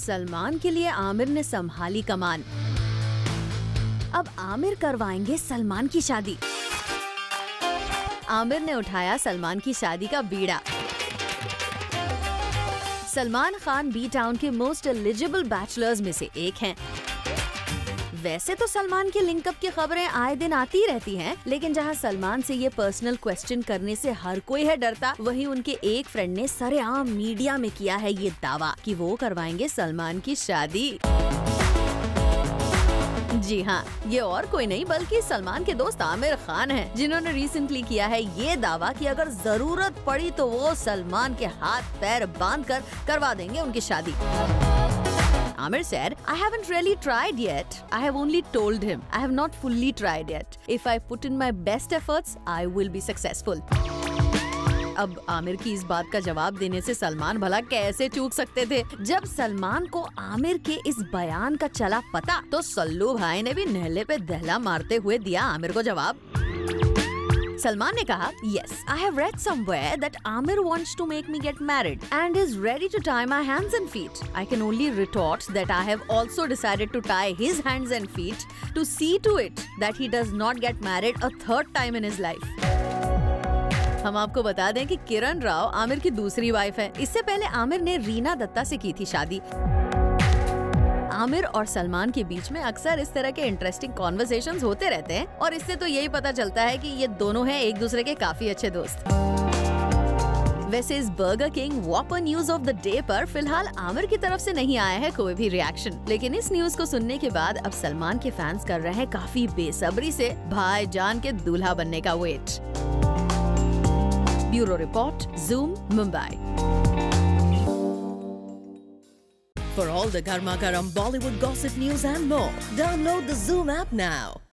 सलमान के लिए आमिर ने संभाली कमान। अब आमिर करवाएंगे सलमान की शादी। आमिर ने उठाया सलमान की शादी का बीड़ा। सलमान खान बी टाउन के मोस्ट एलिजिबल बैचलर्स में से एक हैं। वैसे तो सलमान के लिंकअप की खबरें आए दिन आती रहती हैं, लेकिन जहां सलमान से ये पर्सनल क्वेश्चन करने से हर कोई है डरता, वहीं उनके एक फ्रेंड ने सरेआम मीडिया में किया है ये दावा कि वो करवाएंगे सलमान की शादी। जी हाँ, ये और कोई नहीं बल्कि सलमान के दोस्त आमिर खान हैं, जिन्होंने रिसेंटली किया है ये दावा कि अगर जरूरत पड़ी तो वो सलमान के हाथ पैर बांधकर करवा देंगे उनकी शादी। Amir said, "I haven't really tried yet. I have only told him. I have not fully tried yet. If I put in my best efforts, I will be successful." अब आमिर की इस बात का जवाब देने से सलमान भला कैसे चूक सकते थे। जब सलमान को आमिर के इस बयान का चला पता, तो सल्लू भाई ने भी नहले पे दहला मारते हुए दिया आमिर को जवाब। सलमान ने कहा, "Yes, I have read somewhere that Amir wants to make me get married and is ready to tie my hands and feet. I can only retort that I have also decided to tie his hands and feet to see to it that he does not get married a third time in his life." हम आपको बता दें कि किरण राव आमिर की दूसरी wife है। इससे पहले आमिर ने रीना दत्ता से की थी शादी। आमिर और सलमान के बीच में अक्सर इस तरह के इंटरेस्टिंग कॉन्वर्सेशंस होते रहते हैं और इससे तो यही पता चलता है कि ये दोनों हैं एक दूसरे के काफी अच्छे दोस्त। वैसे इस Burger King Whopper news of the day पर फिलहाल आमिर की तरफ से नहीं आया है कोई भी रिएक्शन, लेकिन इस न्यूज को सुनने के बाद अब सलमान के फैंस कर रहे हैं काफी बेसब्री से भाईजान के दूल्हा बनने का wait. Bureau report, Zoom, Mumbai. For all the Garma Garam Bollywood gossip news and more, download the Zoom app now.